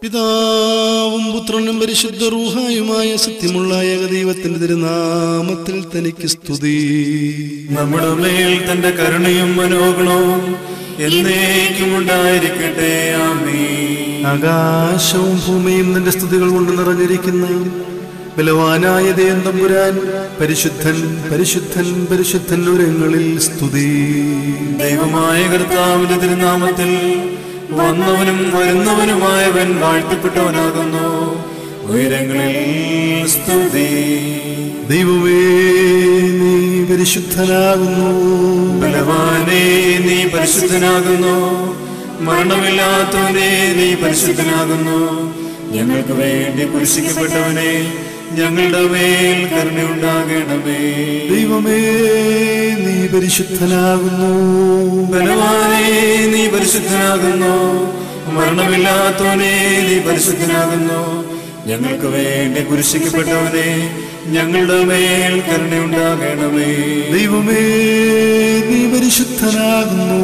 പിതാവും പുത്രനും പരിശുദ്ധ റൂഹായുമായ സത്യമുള്ള ഏകദൈവത്തിന്റെ തിരുനാമത്തിൽ തനിക്ക് സ്തുതി. നമ്മുടെ മേൽ തന്റെ കരുണയും മനോഗുണവും എന്നേക്കും ഉണ്ടായിരിക്കട്ടെ. ആമേൻ. ആകാശവും ഭൂമിയും നിന്റെ സ്തുതികൾ കൊണ്ട് നിറഞ്ഞിരിക്കുന്ന ബലവാനായ ദൈവം തമ്പുരാൻ, പരിശുദ്ധൻ പരിശുദ്ധൻ പരിശുദ്ധൻ ഉരങ്ങളിൽ സ്തുതി. ദൈവമായ കർത്താവിന്റെ തിരുനാമത്തിൽ വന്നവനും വരുന്നവനുമായവൻ വാഴ്ത്തപ്പെട്ടവനാകുന്നു. ഉയരങ്ങളിൽ സ്തുതി. ദൈവമേ, നീ പരിശുദ്ധനാകുന്നു. ബലവാനേ, നീ പരിശുദ്ധനാകുന്നു. മരണമില്ലാത്തവനെ, നീ പരിശുദ്ധനാകുന്നു. ഞങ്ങൾക്ക് വേണ്ടി കുരിശിക്കപ്പെട്ടവനെ, ഞങ്ങളുടെ മേൽ കരുണയുണ്ടാകണമേ. ദൈവമേ, നീ പരിശുദ്ധനാകുന്നു. ബലവാനേ, നീ പരിശുദ്ധനാകുന്നു. മരണമില്ലാത്തവനെ, നീ പരിശുദ്ധനാകുന്നു. ഞങ്ങൾക്ക് വേണ്ടി കുരിശിക്കപ്പെട്ടവനെ, ഞങ്ങളുടെ മേൽ കരുണയുണ്ടാകണമേ. ദൈവമേ, നീ പരിശുദ്ധനാകുന്നു.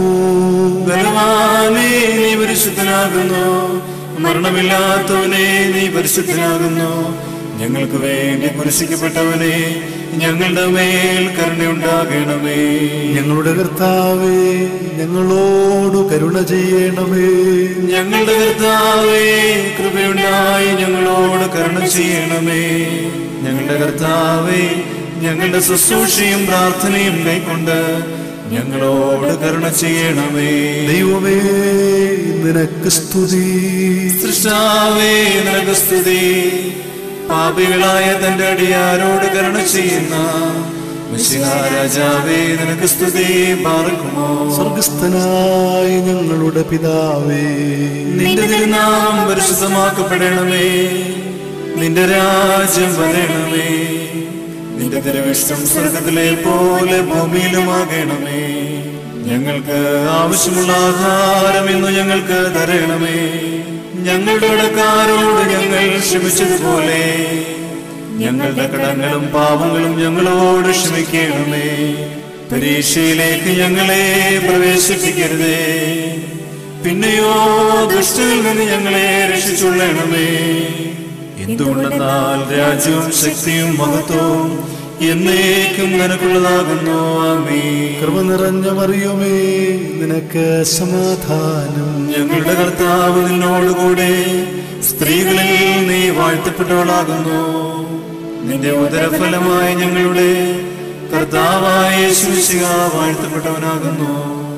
ബലവാനേ, നീ പരിശുദ്ധനാകുന്നു. മരണമില്ലാത്തവനെ, നീ പരിശുദ്ധനാകുന്നു. ഞങ്ങൾക്ക് വേണ്ടി കുരിശിക്കപ്പെട്ടവനെ, ഞങ്ങളുടെ മേൽ കരുണയുണ്ടാകണമേ. ഞങ്ങളുടെ കർത്താവേ, ഞങ്ങളോട് കരുണ ചെയ്യണമേ. ഞങ്ങളുടെ കർത്താവേ, കൃപയുണ്ടായി ഞങ്ങളോട് കരുണ ചെയ്യണമേ. ഞങ്ങളുടെ കർത്താവേ, ഞങ്ങളുടെ ശുശ്രൂഷയും പ്രാർത്ഥനയും കൈക്കൊണ്ട് ഞങ്ങളോട് കരുണ ചെയ്യണമേ. ദൈവമേ, നിനക്ക് സ്തുതി. സൃഷ്ടാവേ, നിനക്ക് സ്തുതി. പാപികളായ തന്റെ അടിയാരോട് കരുണ ചെയ്യുന്ന മിശിഹാ രാജാവേ, നിനക്ക് സ്തുതി. പാർക്കുമോ. സ്വർഗസ്ഥനായ ഞങ്ങളുടെ പിതാവേ, നിന്റെ തിരുനാമം പരിശുദ്ധമാക്കപ്പെടണമേ. നിന്റെ രാജ്യം വരണമേ. നിന്റെ തിരുവിഷ്ടം സ്വർഗത്തിലെ പോലെ ഭൂമിയിലുമാകണമേ. ഞങ്ങൾക്ക് ആവശ്യമുള്ള ആഹാരം ഇന്ന് ഞങ്ങൾക്ക് തരണമേ. ഞങ്ങളുടെ കടക്കാരോട് ഞങ്ങൾ ക്ഷമിച്ചതുപോലെ ഞങ്ങളുടെ കടങ്ങളും പാപങ്ങളും ഞങ്ങളോട് ക്ഷമിക്കണമേ. പരീക്ഷയിലേക്ക് ഞങ്ങളെ പ്രവേശിപ്പിക്കരുതേ, പിന്നെയോ ദുഷ്ടനിൽ നിന്ന് ഞങ്ങളെ രക്ഷിച്ചുകൊള്ളണമേ. എന്തുകൊണ്ടെന്നാൽ രാജ്യവും ശക്തിയും മഹത്വവും എന്നേക്കും നിനക്കുള്ളതാകുന്നു. ആമേൻ. കൃപ നിറഞ്ഞ മറിയമേ, നിനക്ക് സമാധാനം. ഞങ്ങളുടെ കർത്താവ് നിന്നോടുകൂടെ സ്ത്രീകളിൽ നീ വാഴ്ത്തപ്പെട്ടവളാകുന്നു. നിന്റെ ഉദരഫലമായി ഞങ്ങളുടെ കർത്താവായ യേശു മിശിഹാ വാഴ്ത്തപ്പെട്ടവനാകുന്നു.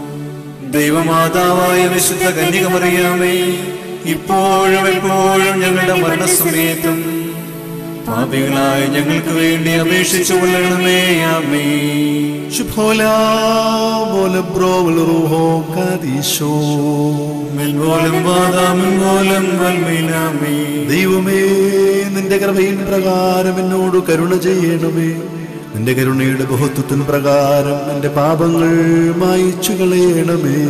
ദൈവമാതാവായ വിശുദ്ധ കന്യക മറിയാമേ, ഇപ്പോഴും എപ്പോഴും ഞങ്ങളുടെ മരണസമയത്തും പാപികളായ ഞങ്ങൾക്ക് വേണ്ടി അപേക്ഷിച്ചു കൊള്ളണമേ. ആമേൻ. ശുഭോലാ ബോല ബ്രോവൽ റൂഹോ കാദീശോ. മെൽവോലം വാദാമെൽവോലം വൽമീനാമേ. ദൈവമേ, നിന്റെ കൃപയിൻ പ്രകാരം എന്നോട് കരുണ ചെയ്യണമേ. നിന്റെ കരുണയുടെ ബഹുത്വത്തിൻ പ്രകാരം എന്റെ പാപങ്ങൾ മായിച്ചു കളയണമേ.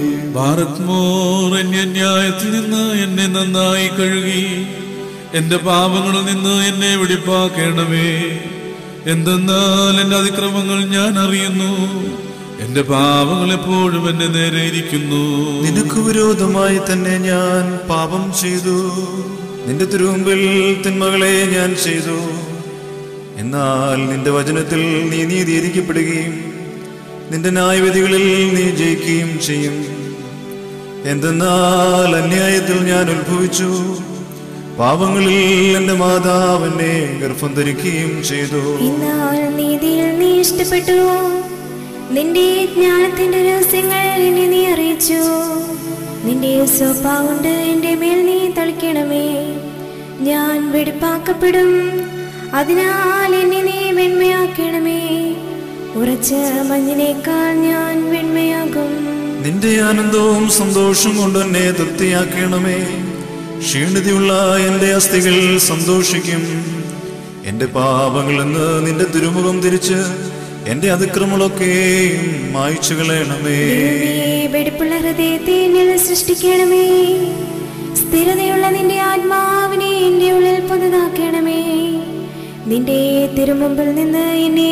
ഭാരത്മോർ അന്യായത്തിൽ നിന്ന് എന്നെ നന്നായി കഴുകി എന്റെ പാപങ്ങളിൽ നിന്ന് എന്നെ വെടിപ്പാക്കണമേ. എന്തെന്നാൽ എന്റെ അതിക്രമങ്ങൾ ഞാൻ അറിയുന്നു, എന്റെ പാപങ്ങൾ എപ്പോഴും എന്റെ നേരെ ഇരിക്കുന്നു. നിനക്ക് വിരോധമായി തന്നെ ഞാൻ പാപം ചെയ്തു, നിന്റെ തിരുമുമ്പിൽ തിന്മകളെ ഞാൻ ചെയ്തു. എന്നാൽ നിന്റെ വചനത്തിൽ നീ നീതീകരിക്കപ്പെടുകയും നിന്റെ ന്യായവിധികളിൽ നീ ജയിക്കുകയും ചെയ്യും. എന്തെന്നാൽ അന്യായത്തിൽ ഞാൻ ഉത്ഭവിച്ചു, പാപങ്ങളിൽ എന്റെ മാതാവ് എന്നെ ഗർഭം ധരിക്കുകയും ചെയ്തു. എന്നാൽ നീതിയിൽ നീ ഇഷ്ടപ്പെട്ടു, നിന്റെ ജ്ഞാനത്തിന്റെ രഹസ്യങ്ങൾ എന്നെ നീ അറിയിച്ചു. നിന്റെ സ്വഭാവം കൊണ്ട് എന്റെ മേൽ നീ തളിക്കണമേ. ഞാൻ വെടിപ്പാക്കപ്പെടും, അതിനാൽ എന്നെ നീ വെണ്മയാക്കണമേ. ഉറച്ച മഞ്ഞിനേക്കാൾ ഞാൻ വെണ്മയാകും. നിന്റെ ആനന്ദവും സന്തോഷം കൊണ്ട് എന്നെ തൃപ്തിയാക്കണമേ. ക്ഷീണിതയുള്ള എന്റെ അസ്ഥികൾ സന്തോഷിക്കും. എന്റെ പാപങ്ങളിൽ നിന്ന് നിന്റെ തിരുമുഖം തിരിച്ച് എന്റെ അതിക്രമങ്ങളൊക്കെയും മായ്ച്ചു കളയണമേ. വെടിപ്പുള്ള ഹൃദയത്തെ എന്നിൽ സൃഷ്ടിക്കണമേ. സ്ഥിരതയുള്ള നിന്റെ ആത്മാവിനെ എന്റെ ഉള്ളിൽ പുതുതാക്കണമേ. നിന്റെ തിരുമുമ്പിൽ നിന്ന് എന്നെ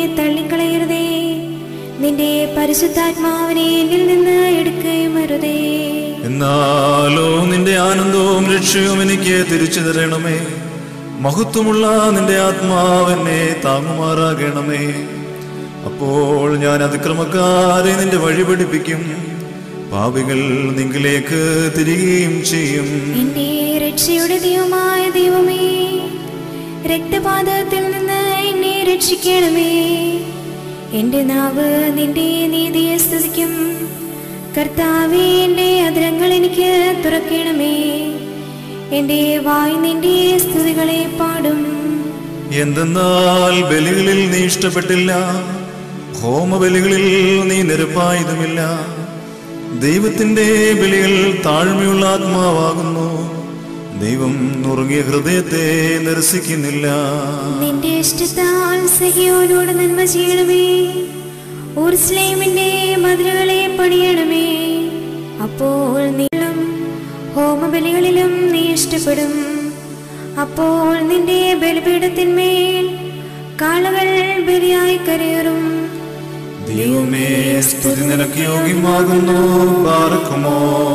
തള്ളിക്കളയരുതേ. നിന്റെ പരിശുദ്ധാത്മാവിനെ എന്നിൽ നിന്ന് എടുക്കുകയും അരുതേ. എന്നാലോ നിന്റെ ആനന്ദവും രക്ഷയും എനിക്ക് തിരിച്ചു തരണമേ. മഹത്വമുള്ള നിന്റെ ആത്മാവെന്നെ താങ്ങുമാറാകണമേ. അപ്പോൾ ഞാൻ അതിക്രമക്കാരെ നിന്റെ വഴി പഠിപ്പിക്കും, പാപികൾ നിങ്കിലേക്ക് തിരികെയും ചെയ്യും. എന്റെ രക്ഷയുടെ ദൈവമായ ദൈവമേ, രക്തപാതത്തിൽ നിന്ന് എന്നെ രക്ഷിക്കണമേ. എന്റെ നാവ് നിന്റെ നീതിയെ സ്തുതിക്കും. കർത്താവേ, എന്റെ അധരങ്ങൾ എനിക്ക് തുറക്കണമേ. എന്റെ വായ് നിന്റെ സ്തുതികളെ പാടും. എന്തെന്നാൽ ബലികളിൽ നീ ഇഷ്ടപ്പെട്ടില്ല, ഹോമബലികളിൽ നീ നിരപ്പായതുമില്ല. ദൈവത്തിന്റെ ബലികൾ താഴ്മയുള്ള ആത്മാവാകുന്നു, ദൈവം നുറുങ്ങിയ ഹൃദയത്തെ നിരസിക്കുന്നില്ല. നിന്റെ ഇഷ്ടത്താൽ സഹിയോനോട് നന്മ ചെയ്യണമേ. യെരൂശലേമിന്റെ മതിലുകളെ പണിയണമേ. അപ്പോൾ നീളം ഹോമബലികളിലും നീ ഇഷ്ടപ്പെടും. അപ്പോൾ നിന്റെ ബലിപീഠത്തിന്മേൽ കാളകൾ ബലിയായി കരയേറും. ദൈവമേ, സ്തുതി നിനക്ക് യോഗ്യമാകുന്നു. ബാറക്കുമോ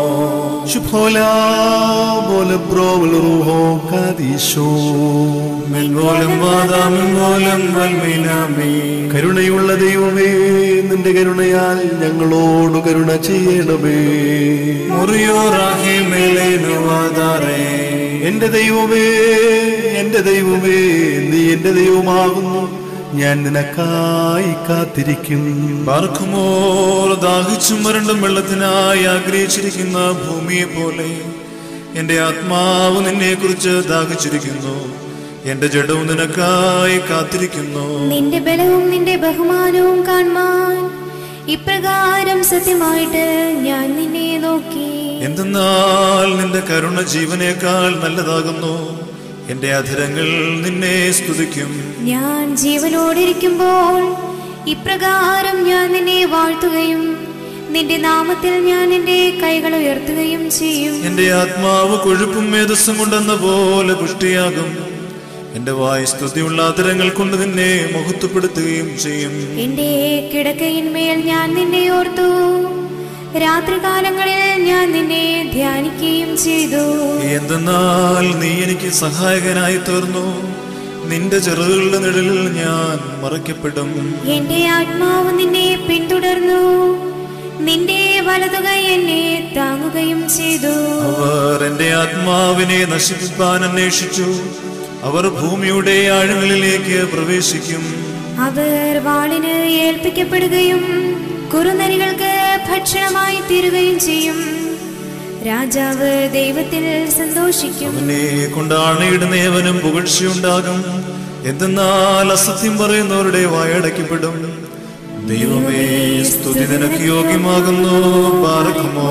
കരുണയുള്ള ദൈവമേ, നിന്റെ കരുണയാൽ ഞങ്ങളോട് കരുണ ചെയ്യണമേ. എന്റെ ദൈവമേ, എന്റെ ദൈവമേ, നീ എന്റെ ദൈവമാകുന്നു. ഞാൻ നിനക്കായി കാത്തിരിക്കും. ബാർക്കുമോ ദാഹിച്ചും വരണ്ടും വെള്ളത്തിനായി ആഗ്രഹിച്ചിരിക്കുന്ന ഭൂമിയെ പോലെ എന്റെ ആത്മാവ് നിന്നെ കുറിച്ച് ദാഹിച്ചിരിക്കുന്നു. എന്റെ ജഡവും നിനക്കായി കാത്തിരിക്കുന്നു. നിന്റെ ബലവും നിന്റെ ബഹുമാനവും കാണുവാൻ ഇപ്രകാരം സത്യമായിട്ട് ഞാൻ നിന്നെ നോക്കി. എന്തെന്നാൽ നിന്റെ കരുണ ജീവനേക്കാൾ നല്ലതാകുന്നു. എന്റെ അധരങ്ങൾ നിന്നെ സ്തുതിക്കും. ഞാൻ ജീവനോടിരിക്കുമ്പോൾ ഇപ്രകാരം ഞാൻ നിന്നെ വാഴ്ത്തുകയും നിന്റെ നാമത്തിൽ ഞാൻ എന്റെ കൈകൾ ഉയർത്തുകയും ചെയ്യും. എന്റെ ആത്മാവ് കൊഴുപ്പും മേധസ്സും കൊണ്ടെന്ന പോലെ പുഷ്ടിയാകും. എന്റെ വായ് സ്തുതിയുള്ള അധരങ്ങൾ കൊണ്ട് നിന്നെ മഹത്വപ്പെടുത്തുകയും ചെയ്യും. എന്റെ കിടക്കയിന്മേൽ ഞാൻ നിന്നെ ഓർത്തു. രാത്രികാലങ്ങളിൽ ഞാൻ നിന്നെ ധ്യാനിക്കുകയും ചെയ്തു. എന്തെന്നാൽ നീ എനിക്ക് സഹായകനായി തീർന്നു. നിന്റെ ചെറുകളുടെ നിഴലിൽ ഞാൻ മറയ്ക്കപ്പെടും. എന്റെ ആത്മാവ് നിന്നെ പിന്തുടർന്നു. നിന്റെ വലതുകൈ എന്നെ താങ്ങുകയും ചെയ്തു. അവർ എന്റെ ആത്മാവിനെ നശിപ്പിക്കാൻ അന്വേഷിച്ചു. അവർ ഭൂമിയുടെ ആഴങ്ങളിലേക്ക് പ്രവേശിക്കും. അവർ വാളിന് ഏൽപ്പിക്കപ്പെടുകയും കുറുനരികൾക്ക് ഭക്ഷണമായി തീരുകയും ചെയ്യും. രാജാവ് ദൈവത്തിൽ സന്തോഷിക്കും. അവനെ കൊണ്ട് ആണയിടുന്നവനും പുകഴ്ചയുണ്ടാകും. എന്തെന്നാൽ അസത്യം പറയുന്നവരുടെ വായടയ്ക്കപ്പെടും. ദൈവമേ, സ്തുതി നിനക്ക് യോഗ്യമാകുന്നു. ബാറക്കുമോ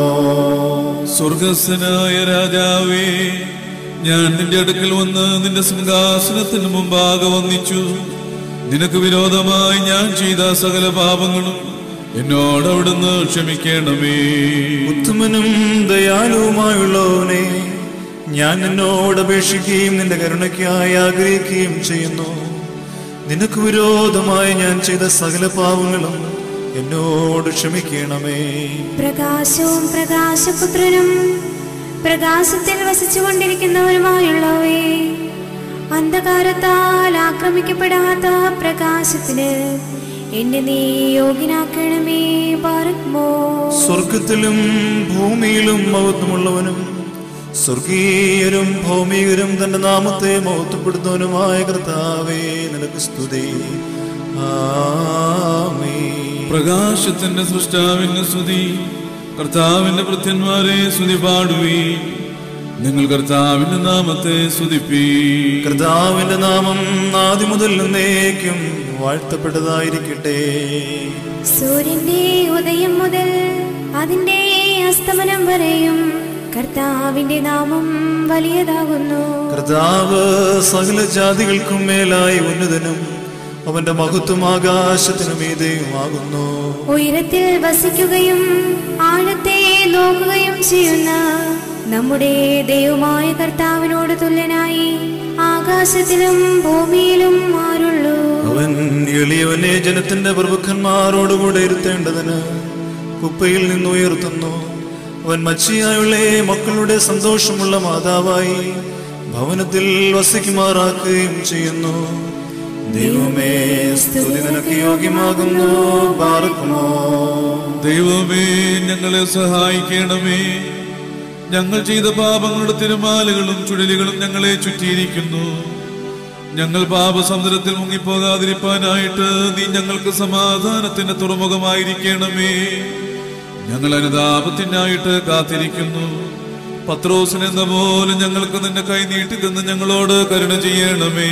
സ്വർഗസ്ഥനായ രാജാവേ, ഞാൻ നിന്റെ അടുക്കൽ വന്ന് നിന്റെ സിംഹാസനത്തിന് മുമ്പാകെ വന്നിച്ചു. നിനക്ക് വിരോധമായി ഞാൻ ചെയ്ത സകല പാപങ്ങളും എന്നോട് അവിടുന്ന് ക്ഷമിക്കണമേ. ഉത്തമനും ദയാലുവുമായുള്ളവനെ, ഞാൻ നിന്നോട് അപേക്ഷിക്കുകയും നിന്റെ കരുണയ്ക്കായി ആഗ്രഹിക്കുകയും ചെയ്യുന്നു. നിനക്ക് വിരോധമായി ഞാൻ ചെയ്ത സകല പാപങ്ങളും എന്നോട് ക്ഷമിക്കണമേ. പ്രകാശവും പ്രകാശപുത്രനും പ്രകാശത്തിൽ വസിച്ചുകൊണ്ടിരിക്കുന്നവരുമായുള്ളവേ, അന്ധകാരത്താൽ ആക്രമിക്കപ്പെടാത്ത പ്രകാശത്തിന് എന്നെ നീ യോഗ്യനാക്കണമേ. ബാറക്കുമോ സ്വർഗത്തിലും ഭൂമിയിലും മഹത്വമുള്ളവനും സ്വർഗീയരും ഭൗമികരും തന്റെ നാമത്തെ മഹത്വപ്പെടുത്തുന്നവനുമായ കർത്താവേ, നിനക്ക് സ്തുതി. ആമേൻ. പ്രകാശത്തിന്റെ സൃഷ്ടാവിന് സ്തുതി. കർത്താവിന്റെ ഭൃത്യന്മാരെ സ്തുതി പാടുവീ. നിങ്ങൾ കർത്താവിന്റെ നാമത്തെ സ്തുതിപ്പീ. കർത്താവിന്റെ നാമം ആദ്യം മുതൽ എന്നേക്കും വാഴ്ത്തപ്പെട്ടതായിരിക്കട്ടെ. സൂര്യന്റെ ഉദയം മുതൽ അതിന്റെ അസ്തമനം വരെയും കർത്താവിന്റെ നാമം വലിയതാകുന്നു. കർത്താവ് സകല ജാതികൾക്കും മേലായി ഉന്നതനും അവന്റെ മഹത്വം ആകാശത്തിനു മീതെയുമാകുന്നു. ഉയരത്തിൽ വസിക്കുകയും ആഴത്തെ നോക്കുകയും ചെയ്യുന്ന നമ്മുടെ ദൈവമായ കർത്താവിനോട് തുല്യനായി ആകാശത്തിലും ഭൂമിയിലും ആരുള്ളൂ. അവൻ എളിയവനെ ജനത്തിന്റെ പ്രഭുക്കന്മാരോടുകൂടെ ഇരുത്തേണ്ടതിന് കുപ്പയിൽ നിന്ന് ഉയർത്തുന്നു. അവൻ മച്ചിയായുള്ള മക്കളുടെ സന്തോഷമുള്ള മാതാവായി ഭവനത്തിൽ വസിക്കുമാറാക്കുകയും ചെയ്യുന്നു. ദൈവമേ, സ്തുതി നിനക്ക് യോഗ്യമാകുന്നു. പാർക്കുമോ. ദൈവമേ, ഞങ്ങളെ സഹായിക്കണമേ. ഞങ്ങൾ ചെയ്ത പാപങ്ങളുടെ തിരമാലകളും ചുഴലികളും ഞങ്ങളെ ചുറ്റിയിരിക്കുന്നു. ഞങ്ങൾ പാപസമുദ്രത്തിൽ മുങ്ങിപ്പോകാതിരിപ്പാനായിട്ട് നീ ഞങ്ങൾക്ക് സമാധാനത്തിന്റെ തുറമുഖമായിരിക്കണമേ. ഞങ്ങൾ അനുതാപത്തിനായിട്ട് കാത്തിരിക്കുന്നു. പത്രോസിനെന്ന പോലെ ഞങ്ങൾക്ക് നിന്റെ കൈ നീട്ടി തന്ന് ഞങ്ങളോട് കരുണ ചെയ്യണമേ.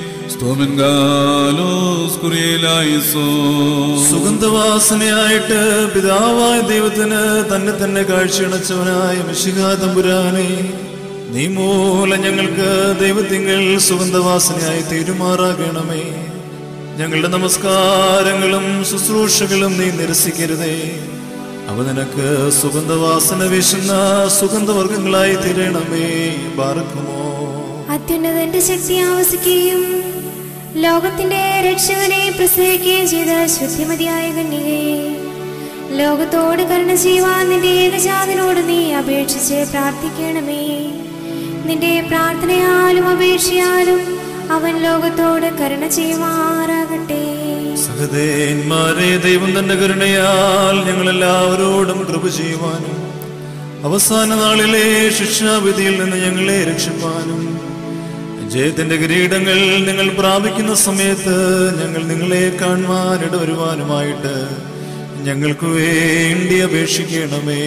സുഗന്ധവാസനയായിട്ട് പിതാവായ ദൈവത്തിന് തന്നെ തന്നെ കാഴ്ചയണച്ചവനായ മിശിഹാ തമ്പുരാനെ, നീ മൂലം ഞങ്ങൾക്ക് ദൈവത്തിങ്കൽ സുഗന്ധവാസനയായി തീരുമാറാകണമേ. ഞങ്ങളുടെ നമസ്കാരങ്ങളും ശുശ്രൂഷകളും നീ നിരസിക്കരുതേ. അവ നിനക്ക് സുഗന്ധവാസന വീശുന്ന സുഗന്ധവർഗങ്ങളായി തീരണമേ. പാർക്കുമോ. അത്യുന്നതന്റെ ശക്തി ആവസിക്കുകയും ലോകത്തിന്റെ രക്ഷകനെ പ്രസവിക്കുകയും ചെയ്ത ശുദ്ധിമതിയായ കന്യകയെ, ലോകത്തോട് കരുണ ചെയ്യുവാൻ നിന്റെ ഏകജാതനോട് നീ അപേക്ഷിച്ച് പ്രാർത്ഥിക്കണമേ. നിന്റെ പ്രാർത്ഥനയാലും അപേക്ഷയാലും അവൻ ലോകത്തോട് കരുണ ചെയ്യുമാറാകട്ടെ. സഹദേന്മാരെ, ദൈവം തന്റെ കരുണയാൽ ഞങ്ങളെല്ലാവരോടും കൃപ ചെയ്യുവാനും അവസാന നാളിലെ ശിക്ഷാവിധിയിൽ നിന്ന് ഞങ്ങളെ രക്ഷിപ്പാനും ജയത്തിന്റെ കിരീടങ്ങൾ നിങ്ങൾ പ്രാപിക്കുന്ന സമയത്ത് ഞങ്ങൾ നിങ്ങളെ കാണുവാൻ ഇടവരുവാനുമായിട്ട് ഞങ്ങൾക്ക് വേണ്ടി അപേക്ഷിക്കണമേ.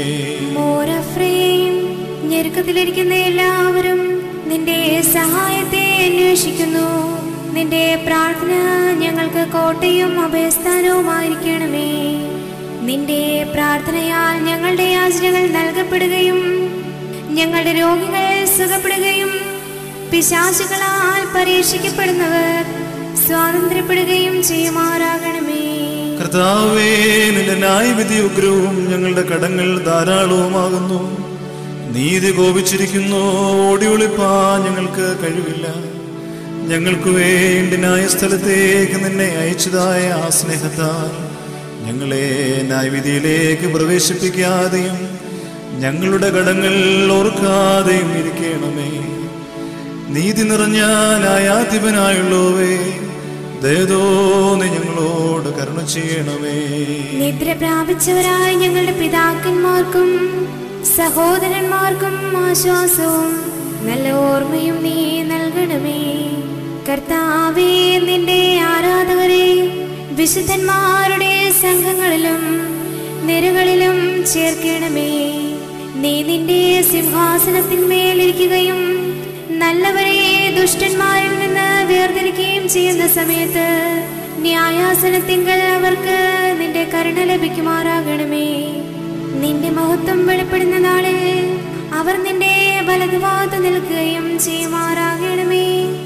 ഞെരുക്കത്തിലിരിക്കുന്ന എല്ലാവരും നിന്റെ സഹായത്തെ അന്വേഷിക്കുന്നു. നിന്റെ പ്രാർത്ഥന ഞങ്ങൾക്ക് കോട്ടയും അഭയസ്ഥാനവുമായിരിക്കണമേ. നിന്റെ പ്രാർത്ഥനയാൽ ഞങ്ങളുടെ യാചനകൾ നൽകപ്പെടുകയും ഞങ്ങളുടെ രോഗികൾ സുഖപ്പെടുകയും പിശാചുകളാൽ പരീക്ഷിക്കപ്പെടുന്നവർ സ്വാതന്ത്ര്യപ്പെടുകയും ചെയ്യുമാറാകണമേ. കർത്താവേ, നിന്റെ ന്യായവിധി ഉഗ്രവും ഞങ്ങളുടെ കടങ്ങൾ ധാരാളവുമാകുന്നു. നീതി കോപിച്ചിരിക്കുന്നു, ഓടി ഒളിപ്പാൻ ഞങ്ങൾക്ക് കഴിവില്ല. ഞങ്ങൾക്ക് വേണ്ടി ന്യായസ്ഥലത്തേക്ക് നിന്നെ അയച്ചതായ ആ സ്നേഹത്താൽ ഞങ്ങളെ ന്യായവിധിയിലേക്ക് പ്രവേശിപ്പിക്കാതെയും ഞങ്ങളുടെ കടങ്ങൾ ഓർക്കാതെയും ഇരിക്കണമേ. നീതി നിറഞ്ഞ ന്യായാധിപനായുള്ളവേ, ദയതോന്നി ഞങ്ങളോട് കരുണ ചെയ്യണമേ. നിദ്ര പ്രാപിച്ചവരായ ഞങ്ങളുടെ പിതാക്കന്മാർക്കും സഹോദരന്മാർക്കും ആശ്വാസവും നല്ല ഓർമ്മയും നീ നൽകണമേ. കർത്താവേ, നിന്റെ ആരാധകരെ വിശുദ്ധന്മാരുടെ സംഘങ്ങളിലും നിരകളിലും ചേർക്കണമേ. നീ നിന്റെ സിംഹാസനത്തിന്മേലിരിക്കുകയും നല്ലവരെ ദുഷ്ടന്മാരിൽ നിന്ന് വേർതിരിക്കുകയും ചെയ്യുന്ന സമയത്ത് ന്യായാസനത്തിങ്കൽ അവർക്ക് നിന്റെ കരുണ ലഭിക്കുമാറാകണമേ. നിന്റെ മഹത്വം വെളിപ്പെടുന്ന നാളിൽ അവർ നിന്റെ വലതുഭാഗത്ത് നിൽക്കുകയും ചെയ്യുമാറാകണമേ.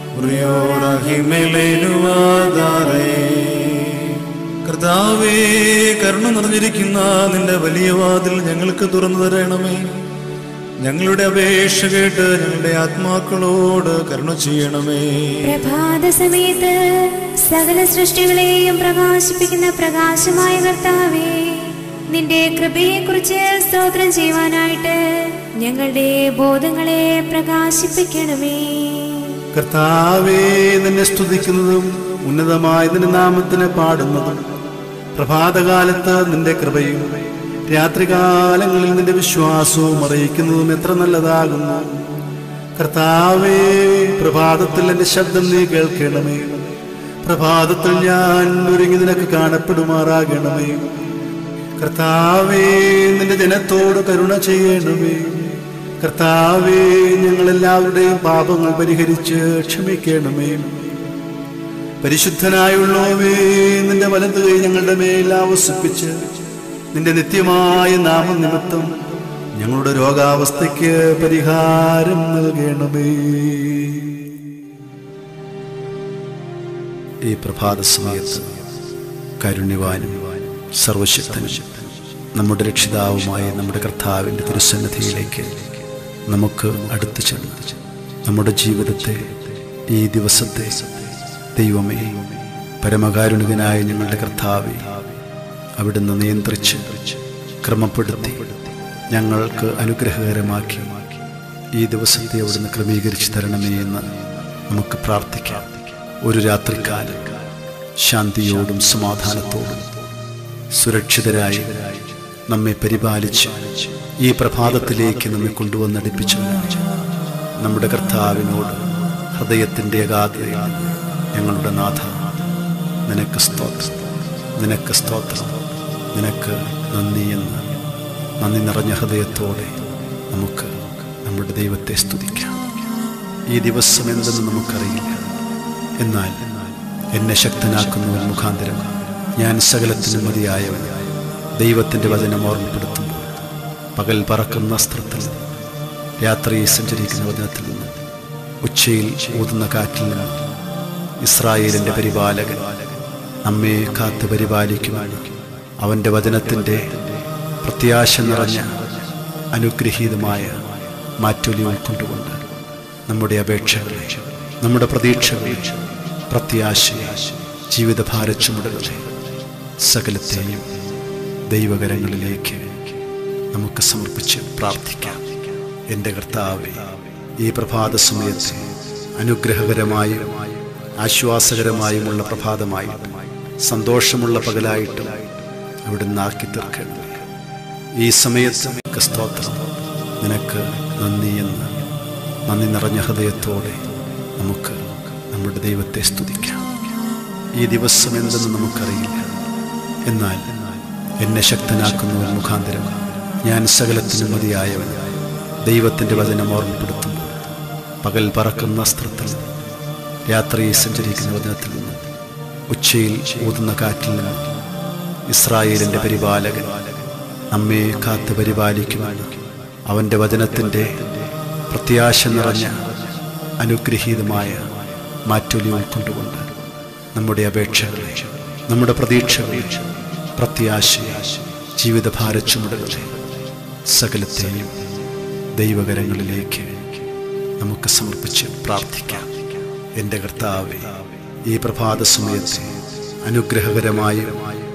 കർത്താവേ, കരുണ നിറഞ്ഞിരിക്കുന്ന നിന്റെ വലിയ വാതിൽ ഞങ്ങൾക്ക് തുറന്നു തരണമേ. ഞങ്ങളുടെ അപേക്ഷ കേട്ട് ഞങ്ങളുടെ ആത്മാക്കളോട് കരുണ ചെയ്യണമേ. പ്രഭാത സമയത്ത് സകല സൃഷ്ടികളെയും പ്രകാശിപ്പിക്കുന്ന പ്രകാശമായ കർത്താവേ, നിന്റെ കൃപയെക്കുറിച്ച് സ്തോത്രം ചെയ്യുവാനായിട്ട് ഞങ്ങളുടെ ബോധങ്ങളെ പ്രകാശിപ്പിക്കണമേ. കർത്താവേ, നിന്നെ സ്തുതിക്കുന്നതും ഉന്നതമായ നിന്റെ നാമത്തിന് പാടുന്നതും പ്രഭാതകാലത്ത് നിന്റെ കൃപയും രാത്രികാലങ്ങളിൽ നിന്റെ വിശ്വാസവും അറിയിക്കുന്നതും എത്ര നല്ലതാകുന്നു. കർത്താവേ, പ്രഭാതത്തിൽ എന്റെ ശബ്ദം നീ കേൾക്കണമേ. പ്രഭാതത്തിൽ ഞാൻ ഒരുങ്ങി നിനക്ക് കാണപ്പെടുമാറാകണമേ. കർത്താവേ, നിന്റെ ജനത്തോട് കരുണ ചെയ്യണമേ. കർത്താവേ, ഞങ്ങളെല്ലാവരുടെയും പാപങ്ങൾ പരിഹരിച്ച് ക്ഷമിക്കണമേ. പരിശുദ്ധനായുള്ളവേ, നിന്റെ വലതു കൈ ഞങ്ങളുടെ മേൽ ആവസിപ്പിച്ച് നിന്റെ നിത്യമായ നാമനിമിത്തം ഞങ്ങളുടെ രോഗാവസ്ഥയ്ക്ക് പരിഹാരം നൽകണമേ. ഈ പ്രഭാത സമയത്ത് കാരുണ്യവാനും സർവശക്തനും നമ്മുടെ രക്ഷിതാവുമായ നമ്മുടെ കർത്താവിൻ്റെ തിരുസന്നിധിയിലേക്ക് നമുക്ക് അടുത്തു ചെന്ന് നമ്മുടെ ജീവിതത്തെ, ഈ ദിവസത്തെ ദൈവമേ, പരമകാരുണികനായ ഞങ്ങളുടെ കർത്താവേ, അവിടുന്ന് നിയന്ത്രിച്ച് ക്രമപ്പെടുത്തി ഞങ്ങൾക്ക് അനുഗ്രഹകരമാക്കി ഈ ദിവസത്തെ അവിടുന്ന് ക്രമീകരിച്ച് തരണമേ എന്ന് നമുക്ക് പ്രാർത്ഥിക്കാം. ഒരു രാത്രിക്കാലം ശാന്തിയോടും സമാധാനത്തോടും സുരക്ഷിതരായി നമ്മെ പരിപാലിച്ച് ഈ പ്രഭാതത്തിലേക്ക് നമ്മെ കൊണ്ടുവന്നടിപ്പിച്ചു നമ്മുടെ കർത്താവിനോട് ഹൃദയത്തിൻ്റെ അഗാധതയിൽ ഞങ്ങളുടെ നാഥ, നിനക്ക് സ്തോത്രം, നിനക്ക് സ്തോത്രം, നിനക്ക് നന്ദി എന്ന് നന്ദി നിറഞ്ഞ ഹൃദയത്തോടെ നമുക്ക് നമ്മുടെ ദൈവത്തെ സ്തുതിക്കാം. ഈ ദിവസം എന്തെന്ന് നമുക്കറിയില്ല, എന്നാൽ എന്നെ ശക്തനാക്കുന്നവൻ മുഖാന്തരം ഞാൻ സകലത്തിനും മതിയായവൻ. ദൈവത്തിൻ്റെ വചനം ഓർമ്മപ്പെടുത്തുമ്പോൾ പകൽ പറക്കുന്ന അസ്ത്രത്തിൽ, രാത്രി സഞ്ചരിക്കുന്ന വചനത്തിൽ നിന്ന്, ഉച്ചയിൽ ഊതുന്ന കാറ്റിൽ നിന്ന് ഇസ്രായേലിൻ്റെ പരിപാലകൻ നമ്മെ കാത്ത് പരിപാലിക്കുവാൻ അവൻ്റെ വചനത്തിൻ്റെ പ്രത്യാശ നിറഞ്ഞ അനുഗ്രഹീതമായ മാറ്റൊലി ഉൾക്കൊണ്ടുകൊണ്ട് നമ്മുടെ അപേക്ഷകളെ, നമ്മുടെ പ്രതീക്ഷകളെ, പ്രത്യാശയെ, ജീവിതഭാര ചുമടുകളെ സകലത്തെയും ദൈവകരങ്ങളിലേക്ക് നമുക്ക് സമർപ്പിച്ച് പ്രാർത്ഥിക്കാം. എൻ്റെ കർത്താവേ, ഈ പ്രഭാത സമയത്ത് അനുഗ്രഹകരമായും ആശ്വാസകരമായുമുള്ള പ്രഭാതമായിട്ടും സന്തോഷമുള്ള പകലായിട്ടും അവിടുന്ന് ആക്കി തീർക്കണമേ. ഈ സമയത്ത് നിനക്ക് സ്തോത്രം, നിനക്ക് നന്ദി എന്ന് നന്ദി നിറഞ്ഞ ഹൃദയത്തോടെ നമുക്ക് നമ്മുടെ ദൈവത്തെ സ്തുതിക്കാം. ഈ ദിവസം എന്തെന്ന് നമുക്കറിയില്ല, എന്നാൽ എന്നെ ശക്തനാക്കുന്നവൻ മുഖാന്തരം ഞാൻ സകലത്തിനും മതിയായവൻ. ദൈവത്തിൻ്റെ വചനം ഓർമ്മപ്പെടുത്തുമ്പോൾ പകൽ പറക്കുന്ന അസ്ത്രത്തിൽ, രാത്രി സഞ്ചരിക്കുന്ന വചനത്തിൽ നിന്ന്, ഉച്ചയിൽ ഊതുന്ന കാറ്റിൽ നിന്ന് ഇസ്രായേലിൻ്റെ പരിപാലകൻ നമ്മെ കാത്ത് പരിപാലിക്കുവാൻ അവൻ്റെ വചനത്തിൻ്റെ പ്രത്യാശ നിറഞ്ഞ അനുഗ്രഹീതമായ മാറ്റൊലി ഉൾക്കൊണ്ടുകൊണ്ട് നമ്മുടെ അപേക്ഷകളെ, നമ്മുടെ പ്രതീക്ഷകളെ, പ്രത്യാശയെ, ജീവിതഭാര ചുമടുകളെ സകലത്തെയും ദൈവകരങ്ങളിലേക്ക് നമുക്ക് സമർപ്പിച്ച് പ്രാർത്ഥിക്കാം. എൻ്റെ കർത്താവേ, ഈ പ്രഭാത സമയത്ത് അനുഗ്രഹകരമായും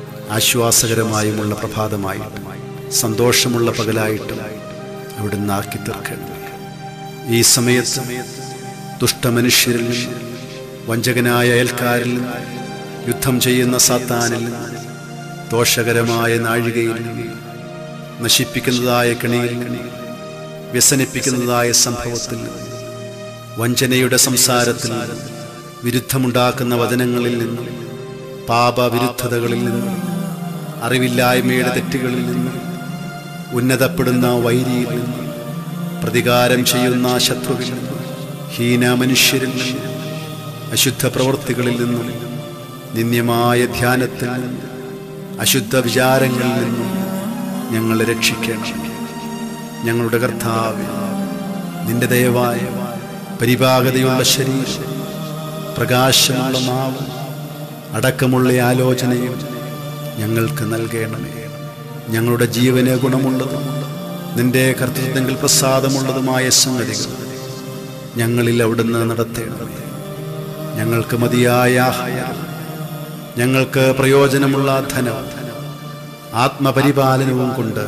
ആശ്വാസകരമായുമുള്ള പ്രഭാതമായിട്ടും സന്തോഷമുള്ള പകലായിട്ടും അവിടുന്ന് ആക്കി തീർക്കണമേ. ഈ സമയത്ത് ദുഷ്ടമനുഷ്യരിൽ നിന്ന്, വഞ്ചകനായ അയൽക്കാരിൽ നിന്ന്, യുദ്ധം ചെയ്യുന്ന സാത്താനിൽ നിന്ന്, ദോഷകരമായ നാഴികയിൽ നിന്ന്, നശിപ്പിക്കുന്നതായ കെണിയിൽ നിന്ന്, വ്യസനിപ്പിക്കുന്നതായ സംഭവത്തിൽ നിന്ന്, വഞ്ചനയുടെ സംസാരത്തിൽ നിന്ന്, വിരുദ്ധമുണ്ടാക്കുന്ന വചനങ്ങളിൽ നിന്നും, പാപവിരുദ്ധതകളിൽ നിന്നും, അറിവില്ലായ്മയുടെ തെറ്റുകളിൽ നിന്നും, ഉന്നതപ്പെടുന്ന വൈരിയിൽ നിന്നും, പ്രതികാരം ചെയ്യുന്ന ശത്രുവിൽ നിന്നും, ഹീന മനുഷ്യരിൽ നിന്നും, അശുദ്ധ പ്രവൃത്തികളിൽ നിന്നും, നിന്ദ്യമായ ധ്യാനത്തിൽ നിന്നും, അശുദ്ധ വിചാരങ്ങളിൽ നിന്നും ഞങ്ങളെ രക്ഷിക്കണം. ഞങ്ങളുടെ കർത്താവേ, നിന്റെ ദയവായ പരിപാകതയുള്ള ശരീരം, പ്രകാശമുള്ള നാവ്, അടക്കമുള്ള ആലോചനയും ഞങ്ങൾക്ക് നൽകണമേ. ഞങ്ങളുടെ ജീവന് ഗുണമുള്ളതും നിന്റെ കർത്തൃത്വത്തിൽ പ്രസാദമുള്ളതുമായ സംഗതികൾ ഞങ്ങളിൽ അവിടുന്ന് നടത്തണമേ. ഞങ്ങൾക്ക് മതിയായ ആഹാരം, ഞങ്ങൾക്ക് പ്രയോജനമുള്ള ധനവും ആത്മപരിപാലനവും കൊണ്ട്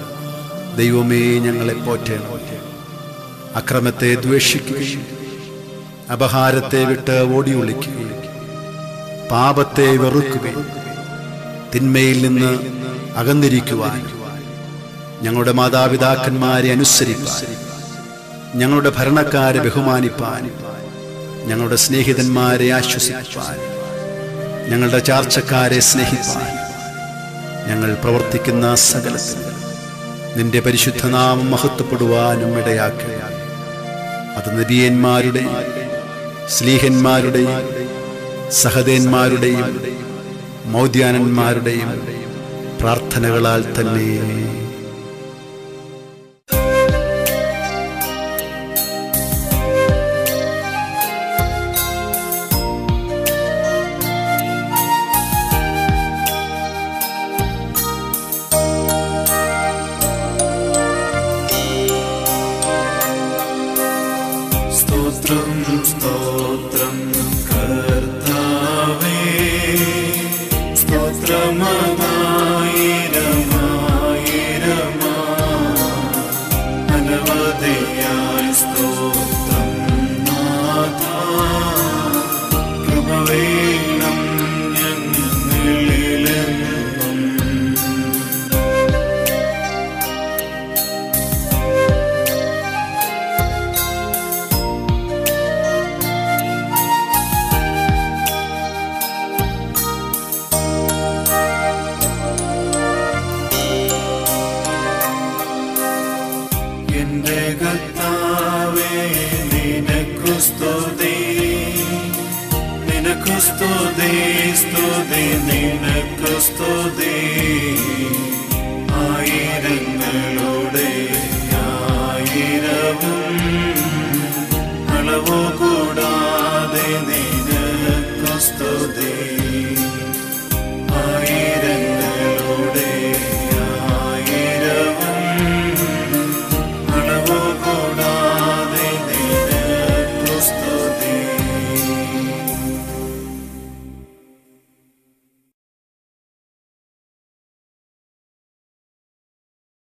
ദൈവമേ ഞങ്ങളെ പോറ്റണം. അക്രമത്തെ ദ്വേഷിക്കുകയും അപഹാരത്തെ വിട്ട് ഓടിയൊളിക്കുകയും പാപത്തെ വെറുക്കുകയും തിന്മയിൽ നിന്ന് അകന്നിരിക്കുവാൻ, ഞങ്ങളുടെ മാതാപിതാക്കന്മാരെ അനുസരിപ്പാൻ, ഞങ്ങളുടെ ഭരണക്കാരെ ബഹുമാനിപ്പാൻ, ഞങ്ങളുടെ സ്നേഹിതന്മാരെ ആശ്വസിപ്പാൻ, ഞങ്ങളുടെ ചാർച്ചക്കാരെ സ്നേഹിപ്പാൻ ഞങ്ങൾ പ്രവർത്തിക്കുന്ന സകലത്തിൽ നിന്റെ പരിശുദ്ധനാമം മഹത്വപ്പെടുവാനും ഇടയാക്കുക. അത് നബിയന്മാരുടെയും സ്ലീഹന്മാരുടെയും സഹദേന്മാരുടെയും മൗദ്യാനന്മാരുടെയും പ്രാർത്ഥനകളാൽ തന്നെ. സ്തോത്രം സ്തോത്രം കർത്താവേ, സ്തോത്രമായിരമായിരം പരമാവധിയായി സ്തോത്രം നാഥാ. കൃപ വേണം ഞങ്ങളിലെന്നും. എന്റെ കർത്താവേ, നിനക്കു സ്തുതി, നിനക്കു സ്തുതി, സ്തുതി, നിനക്കു സ്തുതി. ആയിരങ്ങളുടെ ആയിരവും അളവു കൂടാതെ നിനക്കു സ്തുതി.